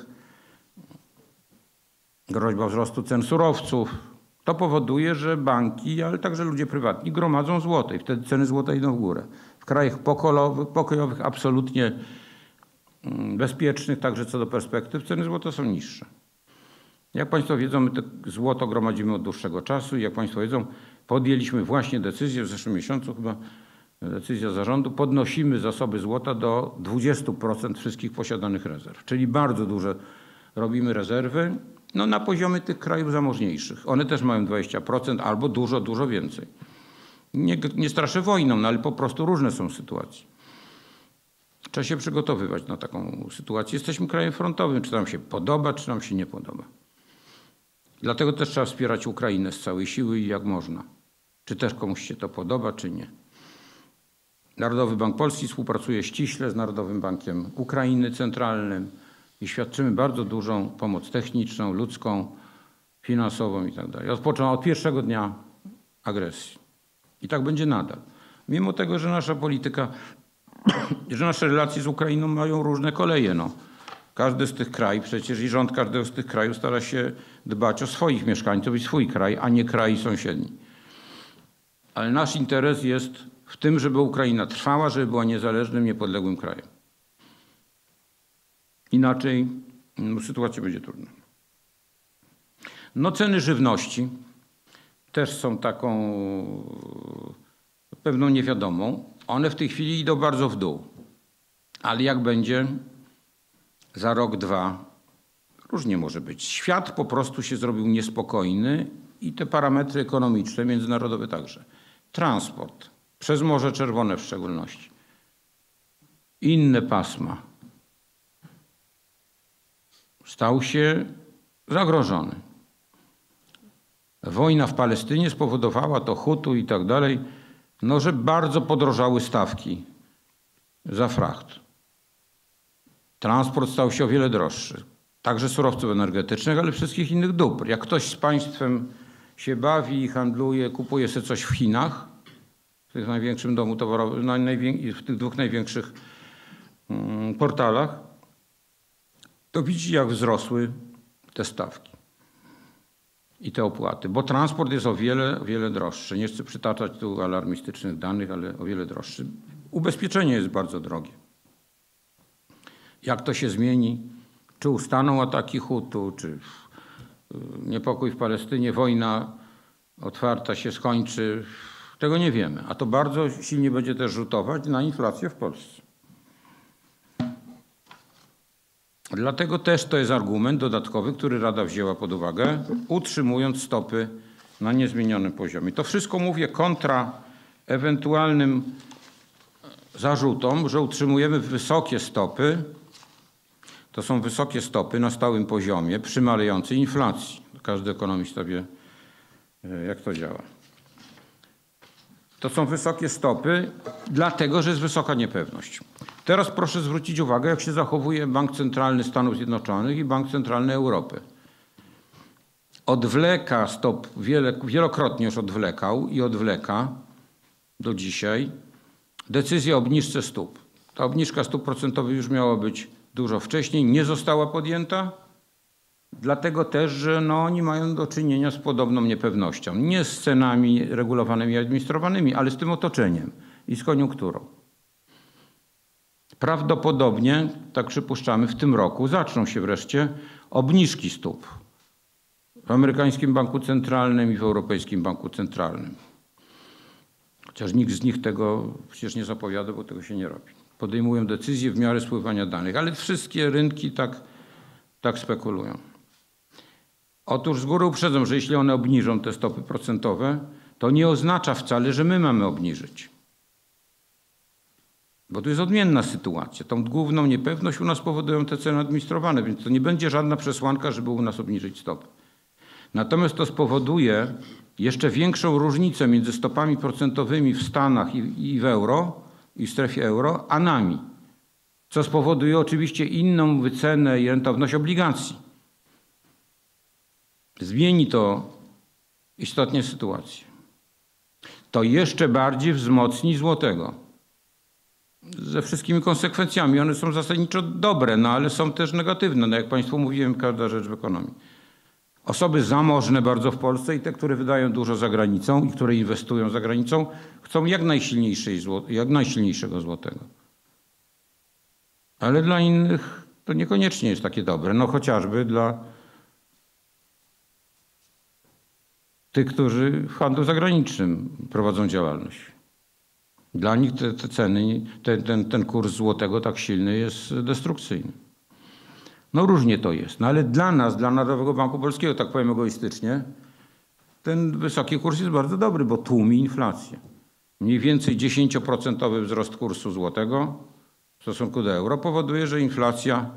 groźba wzrostu cen surowców. To powoduje, że banki, ale także ludzie prywatni gromadzą złoto i wtedy ceny złota idą w górę. W krajach pokojowych absolutnie bezpiecznych, także co do perspektyw, ceny złota są niższe. Jak Państwo wiedzą, my to złoto gromadzimy od dłuższego czasu i jak Państwo wiedzą, podjęliśmy właśnie decyzję w zeszłym miesiącu, chyba decyzja zarządu, podnosimy zasoby złota do 20% wszystkich posiadanych rezerw, czyli bardzo duże robimy rezerwy, no na poziomie tych krajów zamożniejszych. One też mają 20% albo dużo, dużo więcej. Nie straszę wojną, no ale po prostu różne są sytuacje. Trzeba się przygotowywać na taką sytuację. Jesteśmy krajem frontowym, czy nam się podoba, czy nam się nie podoba. Dlatego też trzeba wspierać Ukrainę z całej siły i jak można. Czy też komuś się to podoba, czy nie. Narodowy Bank Polski współpracuje ściśle z Narodowym Bankiem Ukrainy Centralnym i świadczymy bardzo dużą pomoc techniczną, ludzką, finansową i tak dalej. Od pierwszego dnia agresji. I tak będzie nadal. Mimo tego, że nasza polityka, że nasze relacje z Ukrainą mają różne koleje. No. Każdy z tych krajów, przecież i rząd każdego z tych krajów stara się dbać o swoich mieszkańców i swój kraj, a nie kraj sąsiedni. Ale nasz interes jest w tym, żeby Ukraina trwała, żeby była niezależnym, niepodległym krajem. Inaczej sytuacja będzie trudna. No ceny żywności też są taką pewną niewiadomą. One w tej chwili idą bardzo w dół. Ale jak będzie za rok, dwa, różnie może być. Świat po prostu się zrobił niespokojny i te parametry ekonomiczne, międzynarodowe także. Transport, przez Morze Czerwone w szczególności. Inne pasma. Stał się zagrożony. Wojna w Palestynie spowodowała, to Hutu i tak dalej, no, że bardzo podrożały stawki za fracht. Transport stał się o wiele droższy. Także surowców energetycznych, ale wszystkich innych dóbr. Jak ktoś z państwem się bawi, handluje, kupuje sobie coś w Chinach, w tych największym domu towarowym, w tych dwóch największych portalach, to widzi, jak wzrosły te stawki i te opłaty. Bo transport jest o wiele droższy. Nie chcę przytaczać tu alarmistycznych danych, ale o wiele droższy. Ubezpieczenie jest bardzo drogie. Jak to się zmieni? Czy ustaną ataki Hutu, czy niepokój w Palestynie, wojna otwarta się skończy? Tego nie wiemy. A to bardzo silnie będzie też rzutować na inflację w Polsce. Dlatego też to jest argument dodatkowy, który Rada wzięła pod uwagę, utrzymując stopy na niezmienionym poziomie. To wszystko mówię kontra ewentualnym zarzutom, że utrzymujemy wysokie stopy. To są wysokie stopy na stałym poziomie przy malejącej inflacji. Każdy ekonomista wie, jak to działa. To są wysokie stopy, dlatego że jest wysoka niepewność. Teraz proszę zwrócić uwagę, jak się zachowuje Bank Centralny Stanów Zjednoczonych i Bank Centralny Europy. Odwleka stop, wielokrotnie już odwlekał i odwleka do dzisiaj decyzję o obniżce stóp. Ta obniżka stóp procentowych już miała być dużo wcześniej, nie została podjęta, dlatego też, że no, oni mają do czynienia z podobną niepewnością. Nie z cenami regulowanymi i administrowanymi, ale z tym otoczeniem i z koniunkturą. Prawdopodobnie, tak przypuszczamy, w tym roku zaczną się wreszcie obniżki stóp w amerykańskim banku centralnym i w europejskim banku centralnym. Chociaż nikt z nich tego przecież nie zapowiada, bo tego się nie robi. Podejmują decyzje w miarę spływania danych, ale wszystkie rynki tak spekulują. Otóż z góry uprzedzam, że jeśli one obniżą te stopy procentowe, to nie oznacza wcale, że my mamy obniżyć. Bo tu jest odmienna sytuacja. Tą główną niepewność u nas powodują te ceny administrowane, więc to nie będzie żadna przesłanka, żeby u nas obniżyć stopy. Natomiast to spowoduje jeszcze większą różnicę między stopami procentowymi w Stanach i w euro, i w strefie euro, a nami. Co spowoduje oczywiście inną wycenę i rentowność obligacji. Zmieni to istotnie sytuację. To jeszcze bardziej wzmocni złotego. Ze wszystkimi konsekwencjami. One są zasadniczo dobre, no ale są też negatywne. No jak Państwu mówiłem, każda rzecz w ekonomii. Osoby zamożne bardzo w Polsce i te, które wydają dużo za granicą i które inwestują za granicą, chcą jak najsilniejszego złotego. Ale dla innych to niekoniecznie jest takie dobre. No chociażby dla tych, którzy w handlu zagranicznym prowadzą działalność. Dla nich te ceny, ten kurs złotego tak silny jest destrukcyjny. No różnie to jest. No ale dla nas, dla Narodowego Banku Polskiego, tak powiem egoistycznie, ten wysoki kurs jest bardzo dobry, bo tłumi inflację. Mniej więcej 10% wzrost kursu złotego w stosunku do euro powoduje, że inflacja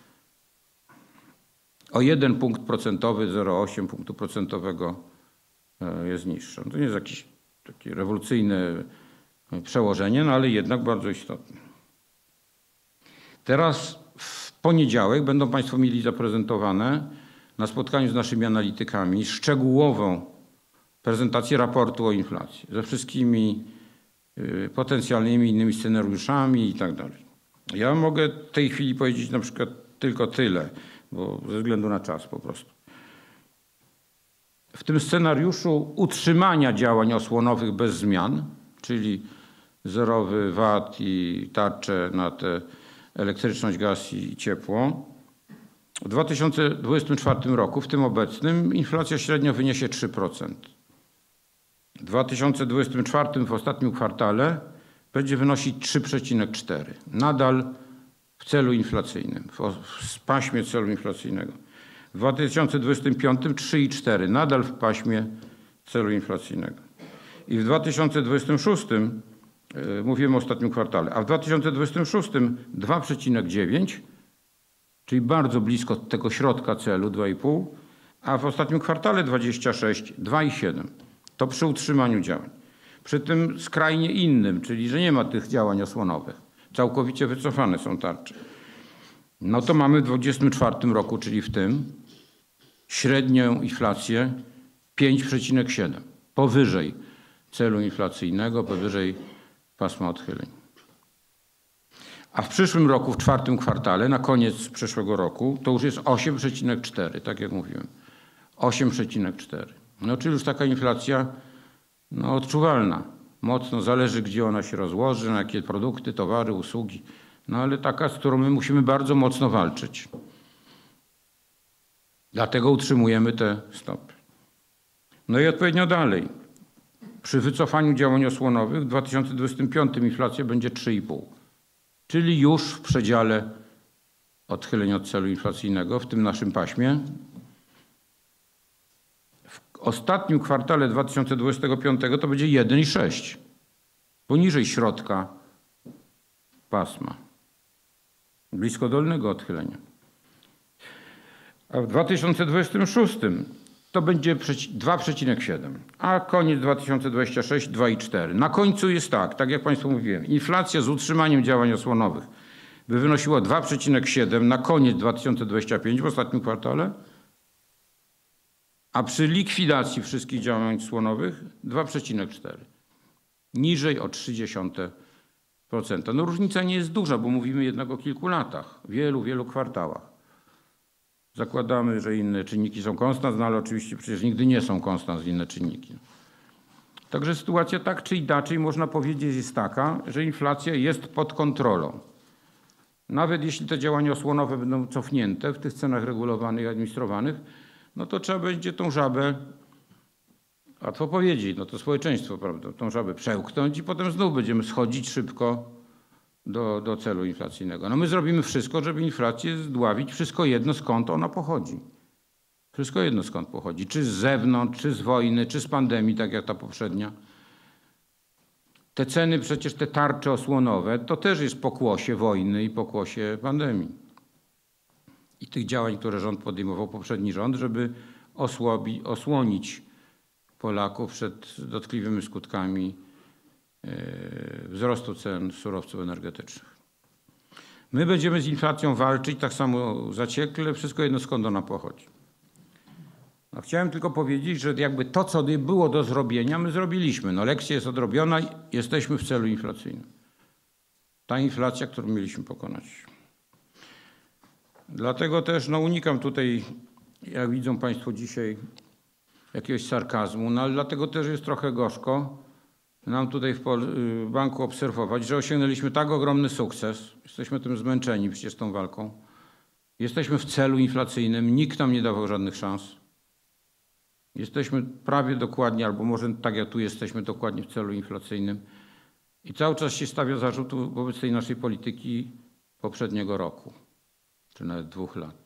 o 1 punkt procentowy, 0,8 punktu procentowego jest niższa. To nie jest jakieś takie rewolucyjne przełożenie, no ale jednak bardzo istotne. Teraz w poniedziałek będą Państwo mieli zaprezentowane na spotkaniu z naszymi analitykami szczegółową prezentację raportu o inflacji ze wszystkimi potencjalnymi innymi scenariuszami i tak dalej. Ja mogę w tej chwili powiedzieć na przykład tylko tyle, bo ze względu na czas po prostu. W tym scenariuszu utrzymania działań osłonowych bez zmian, czyli zerowy VAT i tarcze na te elektryczność, gaz i ciepło. W 2024 roku, w tym obecnym, inflacja średnio wyniesie 3%. W 2024 w ostatnim kwartale będzie wynosić 3,4. Nadal w celu inflacyjnym, w paśmie celu inflacyjnego. W 2025 3,4. Nadal w paśmie celu inflacyjnego. I w 2026, mówimy o ostatnim kwartale, a w 2026 2,9, czyli bardzo blisko tego środka celu 2,5, a w ostatnim kwartale 26 2,7. To przy utrzymaniu działań. Przy tym skrajnie innym, czyli że nie ma tych działań osłonowych. Całkowicie wycofane są tarcze. No to mamy w 2024 roku, czyli w tym, średnią inflację 5,7. Powyżej celu inflacyjnego, powyżej pasma odchyleń. A w przyszłym roku, w czwartym kwartale, na koniec przyszłego roku, to już jest 8,4, tak jak mówiłem. 8,4. No czyli już taka inflacja odczuwalna. Mocno zależy, gdzie ona się rozłoży, na jakie produkty, towary, usługi. No ale taka, z którą my musimy bardzo mocno walczyć. Dlatego utrzymujemy te stopy. No i odpowiednio dalej. Przy wycofaniu działań osłonowych w 2025 inflacja będzie 3,5. Czyli już w przedziale odchyleń od celu inflacyjnego, w tym naszym paśmie. W ostatnim kwartale 2025 to będzie 1,6. Poniżej środka pasma. Blisko dolnego odchylenia. A w 2026 to będzie 2,7, a koniec 2026 2,4. Na końcu jest tak jak Państwu mówiłem, inflacja z utrzymaniem działań osłonowych by wynosiła 2,7 na koniec 2025 w ostatnim kwartale, a przy likwidacji wszystkich działań osłonowych 2,4. Niżej o 0,3%. No różnica nie jest duża, bo mówimy jednak o kilku latach, wielu kwartałach. Zakładamy, że inne czynniki są konstans, no ale oczywiście przecież nigdy nie są konstans inne czynniki. Także sytuacja tak czy inaczej można powiedzieć jest taka, że inflacja jest pod kontrolą. Nawet jeśli te działania osłonowe będą cofnięte w tych cenach regulowanych i administrowanych, no to trzeba będzie tą żabę, łatwo powiedzieć, no to społeczeństwo, prawda, tą żabę przełknąć i potem znów będziemy schodzić szybko do celu inflacyjnego. No my zrobimy wszystko, żeby inflację zdławić, wszystko jedno skąd ona pochodzi. Wszystko jedno skąd pochodzi. Czy z zewnątrz, czy z wojny, czy z pandemii, tak jak ta poprzednia. Te ceny, przecież te tarcze osłonowe, to też jest pokłosie wojny i pokłosie pandemii. I tych działań, które rząd podejmował, poprzedni rząd, żeby osłonić Polaków przed dotkliwymi skutkami wzrostu cen surowców energetycznych. My będziemy z inflacją walczyć tak samo zaciekle, wszystko jedno skąd ona pochodzi. No, chciałem tylko powiedzieć, że jakby to, co było do zrobienia, my zrobiliśmy. No, lekcja jest odrobiona, jesteśmy w celu inflacyjnym. Ta inflacja, którą mieliśmy pokonać. Dlatego też unikam tutaj, jak widzą Państwo dzisiaj, jakiegoś sarkazmu, no ale dlatego też jest trochę gorzko nam tutaj w banku obserwować, że osiągnęliśmy tak ogromny sukces. Jesteśmy tym zmęczeni przecież tą walką. Jesteśmy w celu inflacyjnym, nikt nam nie dawał żadnych szans. Jesteśmy prawie dokładnie, albo może tak jak tu jesteśmy dokładnie w celu inflacyjnym. I cały czas się stawia zarzut wobec tej naszej polityki poprzedniego roku, czy nawet 2 lat.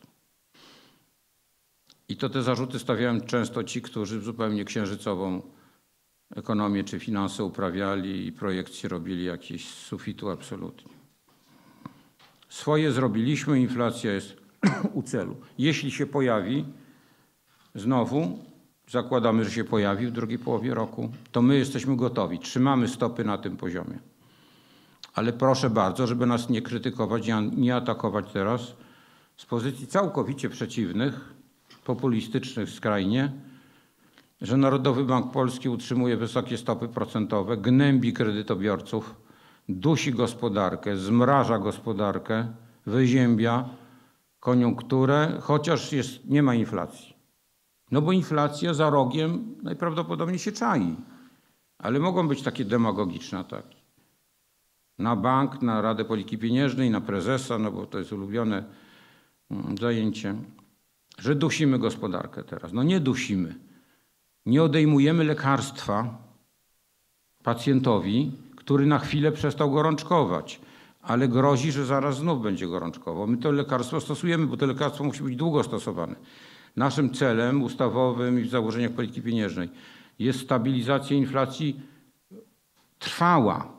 I to te zarzuty stawiają często ci, którzy zupełnie księżycową ekonomię czy finanse uprawiali i projekcje robili jakieś z sufitu absolutnie. Swoje zrobiliśmy, inflacja jest u celu. Jeśli się pojawi znowu, zakładamy, że się pojawi w drugiej połowie roku, to my jesteśmy gotowi, trzymamy stopy na tym poziomie. Ale proszę bardzo, żeby nas nie krytykować, nie atakować teraz z pozycji całkowicie przeciwnych, populistycznych skrajnie, że Narodowy Bank Polski utrzymuje wysokie stopy procentowe, gnębi kredytobiorców, dusi gospodarkę, zmraża gospodarkę, wyziębia koniunkturę, chociaż nie ma inflacji. No bo inflacja za rogiem najprawdopodobniej się czai, ale mogą być takie demagogiczne ataki. na bank, na Radę Polityki Pieniężnej, na prezesa, no bo to jest ulubione zajęcie, że dusimy gospodarkę teraz. No nie dusimy. Nie odejmujemy lekarstwa pacjentowi, który na chwilę przestał gorączkować, ale grozi, że zaraz znów będzie gorączkował. My to lekarstwo stosujemy, bo to lekarstwo musi być długo stosowane. Naszym celem ustawowym i w założeniach polityki pieniężnej jest stabilizacja inflacji trwała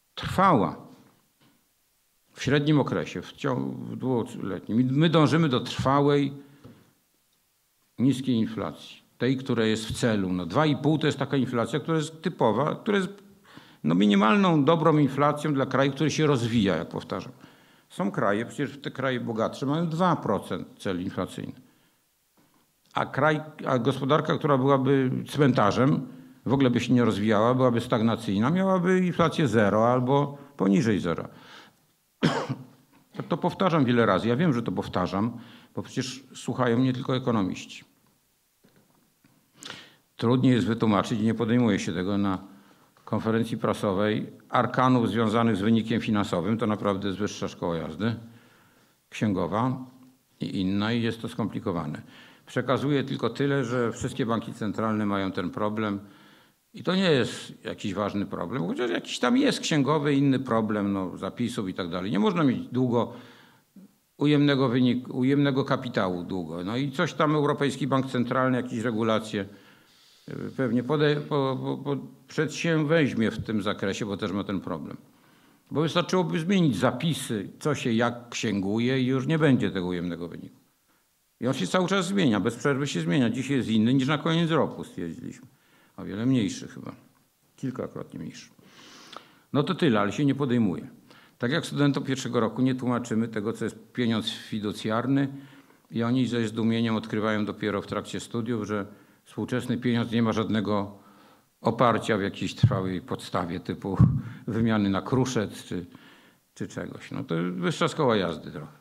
w średnim okresie, w dwuletnim. My dążymy do trwałej, niskiej inflacji, tej, która jest w celu. No 2,5 to jest taka inflacja, która jest typowa, która jest minimalną, dobrą inflacją dla kraju, który się rozwija, jak powtarzam. Są kraje, przecież te kraje bogatsze mają 2% cel inflacyjny. A gospodarka, która byłaby cmentarzem, w ogóle by się nie rozwijała, byłaby stagnacyjna, miałaby inflację 0 albo poniżej 0. To powtarzam wiele razy. Ja wiem, że to powtarzam, bo przecież słuchają mnie tylko ekonomiści. Trudniej jest wytłumaczyć, nie podejmuje się tego na konferencji prasowej, arkanów związanych z wynikiem finansowym. To naprawdę jest wyższa szkoła jazdy, księgowa i inna i jest to skomplikowane. Przekazuję tylko tyle, że wszystkie banki centralne mają ten problem i to nie jest jakiś ważny problem, chociaż jakiś tam jest księgowy, inny problem, no, zapisów i tak dalej. Nie można mieć długo ujemnego kapitału długo. No i coś tam Europejski Bank Centralny, jakieś regulacje pewnie przedsięweźmie w tym zakresie, bo też ma ten problem. Bo wystarczyłoby zmienić zapisy, co się jak księguje i już nie będzie tego ujemnego wyniku. I on się cały czas zmienia, bez przerwy się zmienia. Dzisiaj jest inny niż na koniec roku stwierdziliśmy. O wiele mniejszy chyba, kilkakrotnie mniejszy. No to tyle, ale się nie podejmuje. Tak jak studentom pierwszego roku nie tłumaczymy tego, co jest pieniądz fiducjarny i oni ze zdumieniem odkrywają dopiero w trakcie studiów, że współczesny pieniądz nie ma żadnego oparcia w jakiejś trwałej podstawie typu wymiany na kruszec czy czegoś. No to wyższa szkoła jazdy trochę.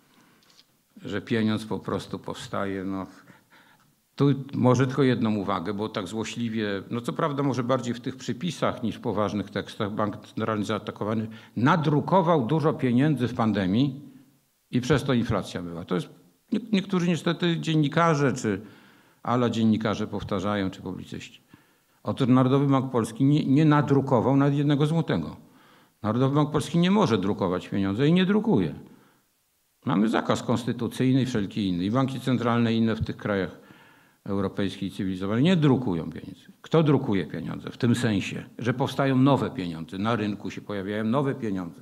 Że pieniądz po prostu powstaje. No. Tu może tylko jedną uwagę, bo tak złośliwie, no co prawda może bardziej w tych przypisach niż w poważnych tekstach, Bank Centralny zaatakowany nadrukował dużo pieniędzy w pandemii i przez to inflacja była. To jest, niektórzy niestety dziennikarze czy dziennikarze powtarzają, czy publicyści. Otóż Narodowy Bank Polski nie nadrukował nawet 1 złotego. Narodowy Bank Polski nie może drukować pieniądze i nie drukuje. Mamy zakaz konstytucyjny i wszelki inny. I banki centralne inne w tych krajach europejskich i cywilizowanych nie drukują pieniędzy. Kto drukuje pieniądze? W tym sensie, że powstają nowe pieniądze. Na rynku się pojawiają nowe pieniądze.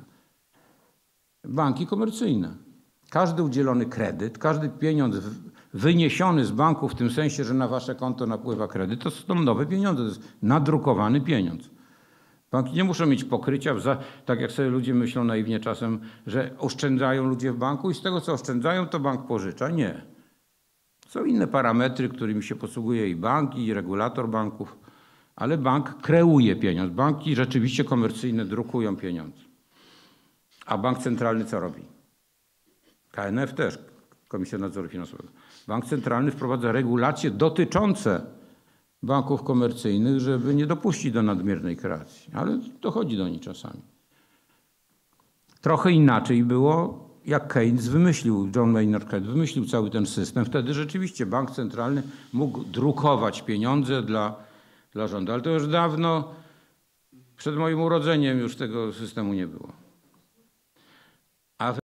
Banki komercyjne. Każdy udzielony kredyt, każdy pieniądz wyniesiony z banku w tym sensie, że na wasze konto napływa kredyt, to są nowe pieniądze. To jest nadrukowany pieniądz. Banki nie muszą mieć pokrycia, tak jak sobie ludzie myślą naiwnie czasem, że oszczędzają ludzie w banku i z tego, co oszczędzają, to bank pożycza. Nie. Są inne parametry, którymi się posługuje i bank, i regulator banków, ale bank kreuje pieniądz. Banki rzeczywiście komercyjne drukują pieniądze. A bank centralny co robi? KNF też, Komisja Nadzoru Finansowego. Bank centralny wprowadza regulacje dotyczące banków komercyjnych, żeby nie dopuścić do nadmiernej kreacji, ale dochodzi do niej czasami. Trochę inaczej było, jak Keynes wymyślił, John Maynard Keynes wymyślił cały ten system. Wtedy rzeczywiście bank centralny mógł drukować pieniądze dla rządu, ale to już dawno, przed moim urodzeniem już tego systemu nie było.